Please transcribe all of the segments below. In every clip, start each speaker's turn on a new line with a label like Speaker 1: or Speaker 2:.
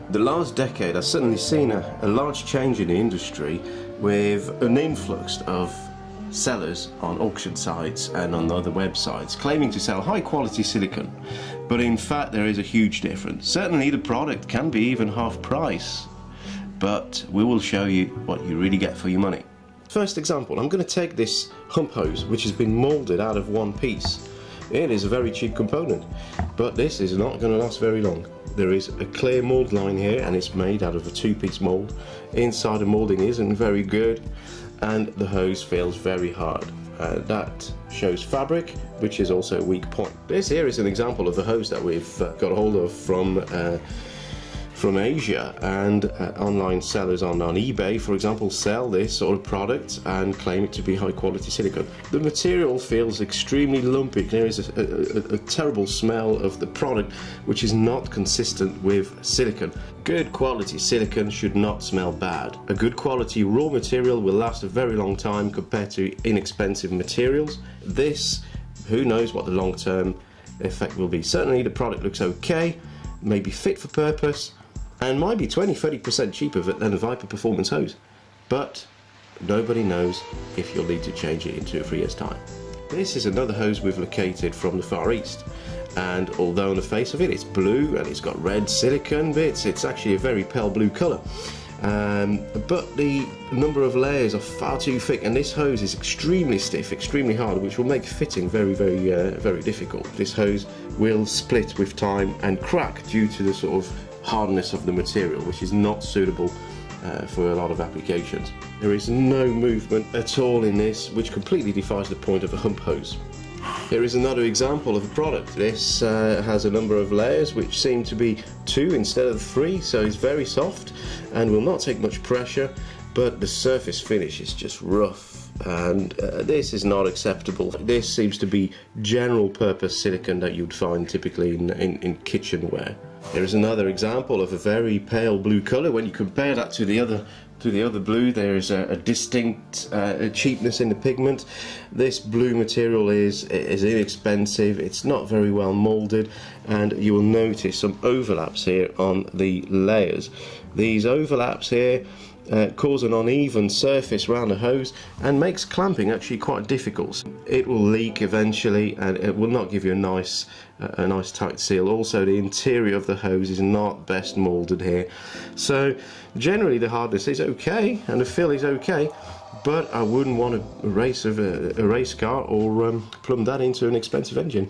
Speaker 1: The last decade has certainly seen a large change in the industry, with an influx of sellers on auction sites and on other websites claiming to sell high quality silicone, but in fact there is a huge difference. Certainly the product can be even half price, but we will show you what you really get for your money. First example, I'm going to take this hump hose which has been molded out of one piece. It is a very cheap component, but this is not going to last very long. There is a clear mold line here and it's made out of a two-piece mold. Inside the molding isn't very good and the hose feels very hard. That shows fabric, which is also a weak point. This here is an example of the hose that we've got hold of from Asia, and online sellers on eBay, for example, sell this sort of product and claim it to be high quality silicone. The material feels extremely lumpy. There is a terrible smell of the product which is not consistent with silicone. Good quality silicone should not smell bad. A good quality raw material will last a very long time compared to inexpensive materials. This, who knows what the long-term effect will be. Certainly the product looks okay, may be fit for purpose, and might be 20–30% cheaper than a Viper Performance hose, but nobody knows if you'll need to change it in 2 or 3 years' time. This is another hose we've located from the Far East, and although on the face of it it's blue and it's got red silicone bits, it's actually a very pale blue colour. But the number of layers are far too thick, and this hose is extremely stiff, extremely hard, which will make fitting very difficult. This hose will split with time and crack due to the sort of hardness of the material, which is not suitable for a lot of applications. There is no movement at all in this, which completely defies the point of a hump hose. Here is another example of a product. This has a number of layers which seem to be 2 instead of 3, so it's very soft and will not take much pressure, but the surface finish is just rough, and this is not acceptable. This seems to be general purpose silicone that you'd find typically in kitchenware. Here is another example of a very pale blue colour. When you compare that to the other blue, there is a distinct cheapness in the pigment. This blue material is inexpensive, it's not very well moulded, and you will notice some overlaps here on the layers. These overlaps here cause an uneven surface around the hose and makes clamping actually quite difficult. It will leak eventually and it will not give you a nice tight seal. Also, the interior of the hose is not best moulded here. So generally the hardness is okay and the fill is okay, but I wouldn't want to race a race car or plumb that into an expensive engine.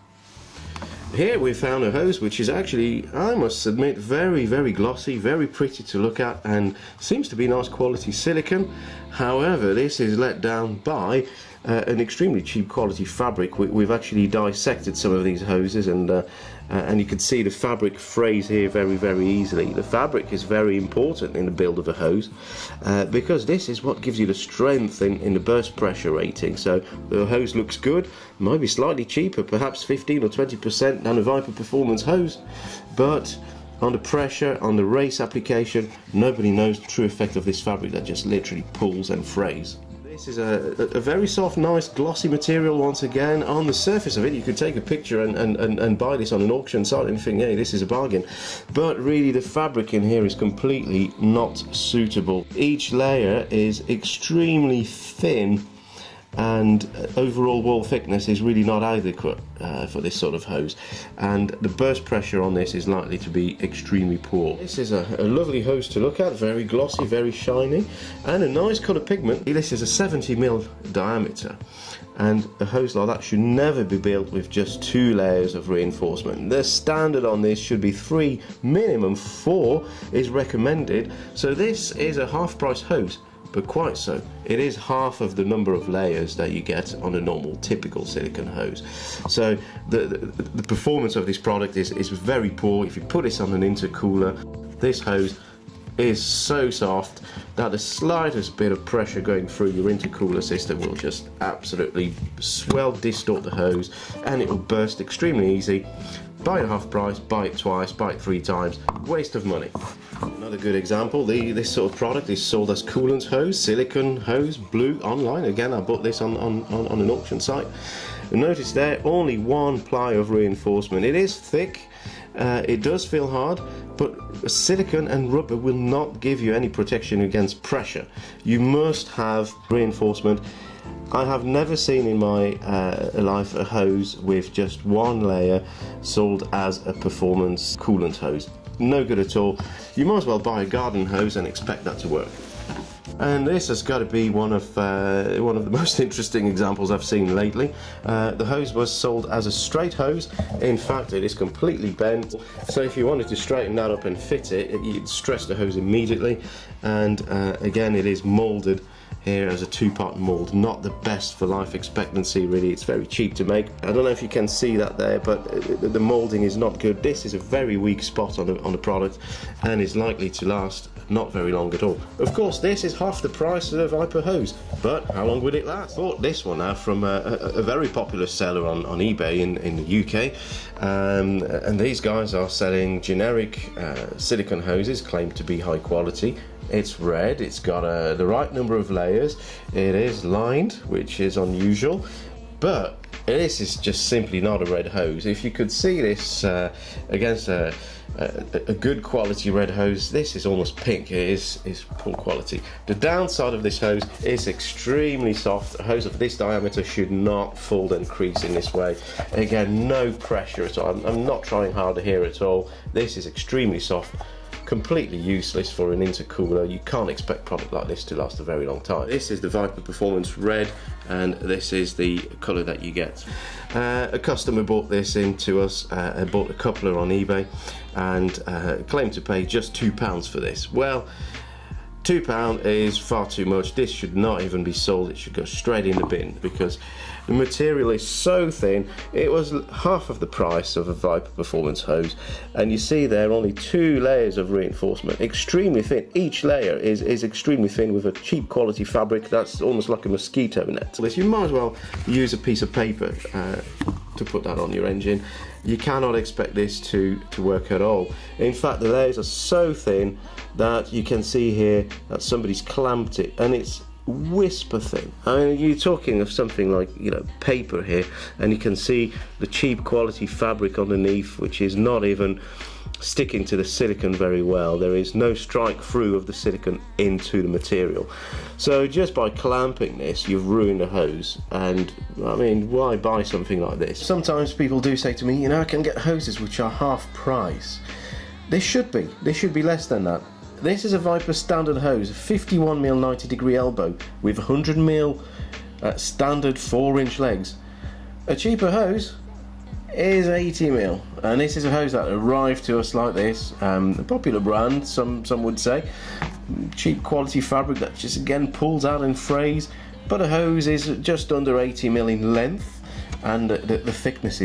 Speaker 1: Here we found a hose which is actually, I must admit, very glossy, very pretty to look at, and seems to be nice quality silicone. However, this is let down by an extremely cheap quality fabric. We've actually dissected some of these hoses, and you can see the fabric frays here very easily. The fabric is very important in the build of a hose because this is what gives you the strength in the burst pressure rating. So the hose looks good, might be slightly cheaper, perhaps 15 or 20% than a Viper Performance hose, but on the pressure, on the race application, nobody knows the true effect of this fabric that just literally pulls and frays. This is a very soft, nice, glossy material. Once again, on the surface of it, you could take a picture and buy this on an auction site and think, hey, this is a bargain. But really, the fabric in here is completely not suitable. Each layer is extremely thin, and overall wall thickness is really not adequate for this sort of hose, and the burst pressure on this is likely to be extremely poor. This is a lovely hose to look at, very glossy, very shiny, and a nice colour pigment. This is a 70mm diameter, and a hose like that should never be built with just 2 layers of reinforcement. The standard on this should be 3, minimum 4 is recommended. So this is a half price hose, but quite so. It is half of the number of layers that you get on a normal typical silicone hose. So the performance of this product is very poor. If you put this on an intercooler, this hose is so soft that the slightest bit of pressure going through your intercooler system will just absolutely distort the hose, and it will burst extremely easy. Buy it at half price, buy it twice, buy it 3 times, waste of money. Another good example, this sort of product is sold as coolant hose, silicone hose, blue, online. Again, I bought this on an auction site. And notice there, only 1 ply of reinforcement. It is thick, It does feel hard, but silicone and rubber will not give you any protection against pressure. You must have reinforcement. I have never seen in my life a hose with just one layer sold as a performance coolant hose. No good at all. You might as well buy a garden hose and expect that to work. And this has got to be one of the most interesting examples I've seen lately. The hose was sold as a straight hose. In fact, it is completely bent. So if you wanted to straighten that up and fit it, you'd stress the hose immediately. And again, it is molded here as a two-part mold. Not the best for life expectancy, really. It's very cheap to make. I don't know if you can see that there, but the molding is not good. This is a very weak spot on the product and is likely to last not very long at all. Of course, this is half the price of a Viper hose, but how long would it last? I bought this one now from a very popular seller on eBay in the UK, and these guys are selling generic silicone hoses claimed to be high quality. It's red, it's got the right number of layers, it is lined, which is unusual, but this is just simply not a red hose. If you could see this against a good quality red hose, this is almost pink. It is poor quality. The downside of this hose is extremely soft. A hose of this diameter should not fold and crease in this way. Again, no pressure at all. I'm not trying hard here at all. This is extremely soft. Completely useless for an intercooler. You can't expect product like this to last a very long time. This is the Viper Performance Red, and this is the colour that you get. A customer bought this into us, bought a coupler on eBay, and claimed to pay just £2 for this. Well, £2 is far too much. This should not even be sold. It should go straight in the bin, because the material is so thin. It was half of the price of a Viper Performance hose, and you see there are only 2 layers of reinforcement, extremely thin. Each layer is extremely thin with a cheap quality fabric that's almost like a mosquito net. So you might as well use a piece of paper to put that on your engine. You cannot expect this to work at all. In fact, the layers are so thin that you can see here that somebody's clamped it, and it's whisper thin. I mean, you're talking of something like, you know, paper here, and you can see the cheap quality fabric underneath, which is not even sticking to the silicone very well. There is no strike through of the silicone into the material. So just by clamping this, you've ruined the hose. And I mean, why buy something like this? Sometimes people do say to me, you know, I can get hoses which are half price. They should be less than that. This is a Viper standard hose, 51mm 90-degree elbow with 100mm standard 4-inch legs. A cheaper hose is 80mm, and this is a hose that arrived to us like this. A popular brand, some would say. Cheap quality fabric that just again pulls out and frays, but a hose is just under 80mm in length, and the thickness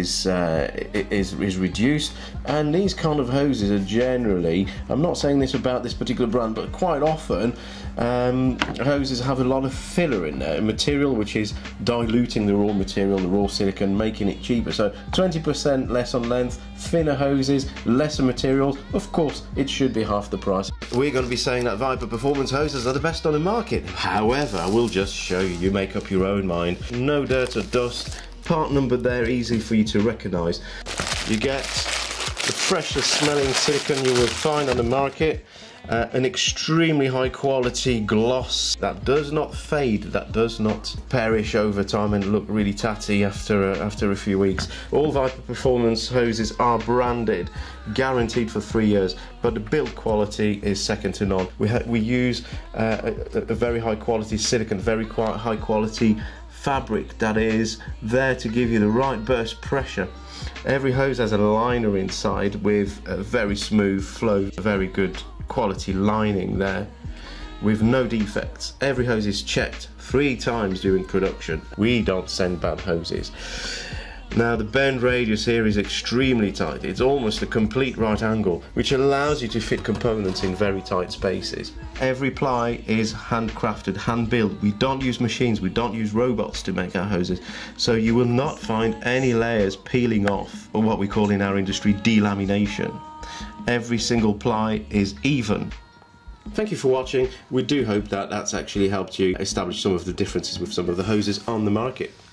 Speaker 1: is reduced. And these kind of hoses are generally, I'm not saying this about this particular brand, but quite often hoses have a lot of filler in there, material which is diluting the raw material, the raw silicone, making it cheaper. So 20% less on length, thinner hoses, lesser materials. Of course, it should be half the price. We're going to be saying that Viper Performance hoses are the best on the market. However, I will just show you. You make up your own mind. No dirt or dust. Part numbered there, easy for you to recognise. You get the freshest smelling silicone you would find on the market, an extremely high quality gloss that does not fade, that does not perish over time and look really tatty after a few weeks. All Viper Performance hoses are branded, guaranteed for 3 years, but the build quality is second to none. We use a very high quality silicone, very high quality fabric that is there to give you the right burst pressure. Every hose has a liner inside with a very smooth flow, very good quality lining there with no defects. Every hose is checked 3 times during production. We don't send bad hoses. Now the bend radius here is extremely tight. It's almost a complete right angle, which allows you to fit components in very tight spaces. Every ply is handcrafted, hand built. We don't use machines, we don't use robots to make our hoses. So you will not find any layers peeling off, or what we call in our industry delamination. Every single ply is even. Thank you for watching. We do hope that that's actually helped you establish some of the differences with some of the hoses on the market.